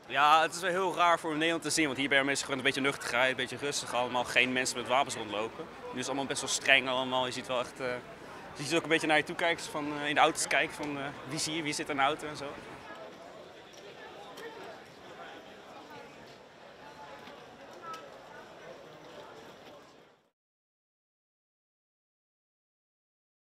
Ja, het is wel heel raar voor Nederland te zien, want hier ben je meestal gewoon een beetje nuchterheid, een beetje rustig allemaal. Geen mensen met wapens rondlopen. Nu is het allemaal best wel streng allemaal. Je ziet wel echt, je ziet ook een beetje naar je toe kijken, van, in de auto's kijken van wie zie je, wie zit er in de auto en zo.